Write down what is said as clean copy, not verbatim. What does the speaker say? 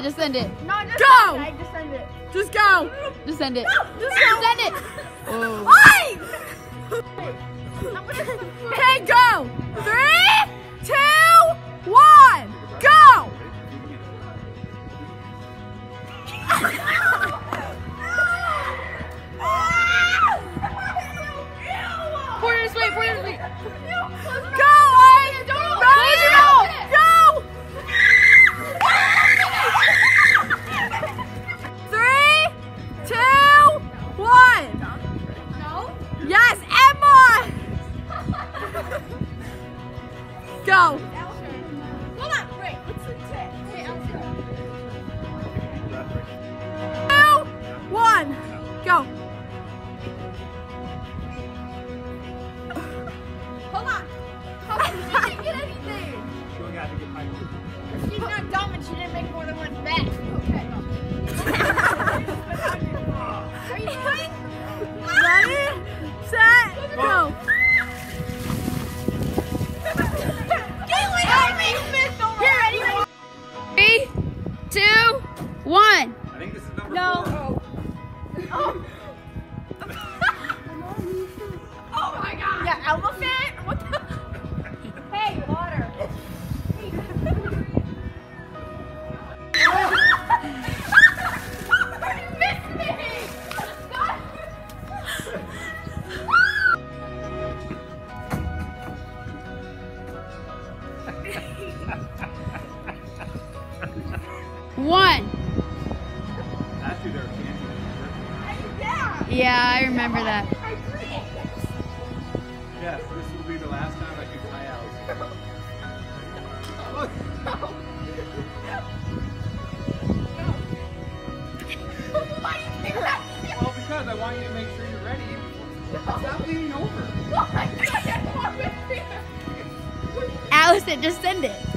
Just send it. No, just Go! send it. Just send it. Just go. Just send it. No, Just no. send it. Oh. Okay, go. 3, 2, 1, go. Pour your sweet, pour your sweet. Go, Ice. Close your mouth. Go. 3, 2, 1. No. Yes, Emma. Go. Hold on, wait. What's the tip? Hey, Elsa. 2, 1, go. Hold on. She didn't get anything. She's not dumb and she didn't make more than one bet. Okay. Are you doing? Ready, set, go. Get away from me! You missed already. 3, 2, 1. I think this is number 4. Oh. Oh my god. Yeah, elephant? What the? Hey, water. You missed me! God. 1. Last year they were candy. Yeah. Yeah, I remember that. I agree. Yes, this will be the last time I can tie out. Look. Why do you think that? Well, because I want you to make sure you're ready. Stop leaning over. Oh my god, I want to Allison, just send it.